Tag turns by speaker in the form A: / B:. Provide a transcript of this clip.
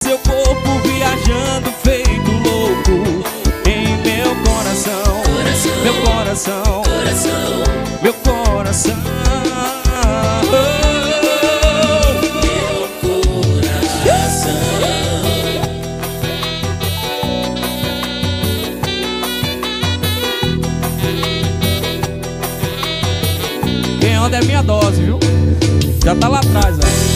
A: seu corpo viajando feito louco em meu coração, meu coração, meu coração. Quem anda é minha dose, viu? Já tá lá atrás, ó.